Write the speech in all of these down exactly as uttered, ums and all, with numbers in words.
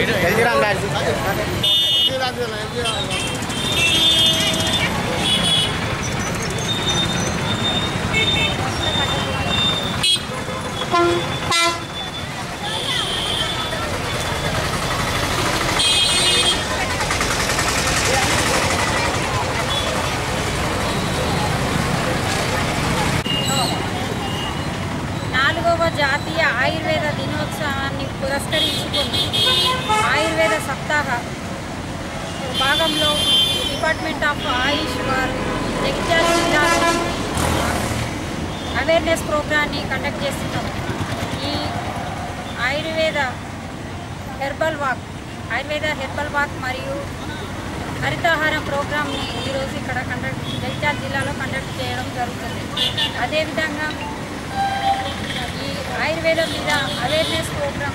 నాలుగవ జాతీయ ఆయుర్వేద దినోత్సవాన్ని పురస్కరించుకుని ఆయుర్వేద సప్తాహ భాగంలో డిపార్ట్మెంట్ ఆఫ్ ఆయుష్ వారు జగిత్యాల జిల్లాలో అవేర్నెస్ ప్రోగ్రాన్ని కండక్ట్ చేస్తున్నాం. ఈ ayurveda herbal walk ayurveda herbal walk మరియు హరితాహారం ప్రోగ్రామ్ని ఈరోజు ఇక్కడ కండక్ట్ జగిత్యాల జిల్లాలో కండక్ట్ చేయడం జరుగుతుంది. అదేవిధంగా ఈ ఆయుర్వేదం మీద అవేర్నెస్ ప్రోగ్రామ్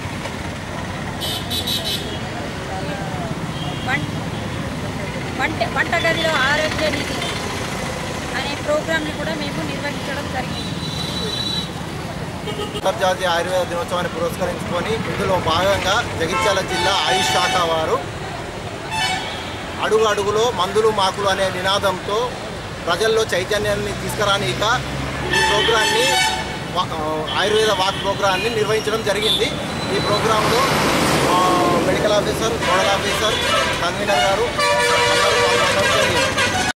వంట వంటగదిలో ఆరోగ్య నిధి అనే ప్రోగ్రామ్ని కూడా మేము నిర్వహించడం జరిగింది. అంతర్జాతీయ ఆయుర్వేద దినోత్సవాన్ని పురస్కరించుకొని ఇందులో భాగంగా జగిత్యాల జిల్లా ఆయుష్ శాఖ వారు అడుగు అడుగులో మందులు మాకులు అనే నినాదంతో ప్రజల్లో చైతన్యాన్ని తీసుకురానిక ఈ ప్రోగ్రాన్ని ఆయుర్వేద వాక్ ప్రోగ్రాన్ని నిర్వహించడం జరిగింది. ఈ ప్రోగ్రాంలో medical officer, nodal officer, convener గారు అందరూ పాల్గొనడం జరిగింది.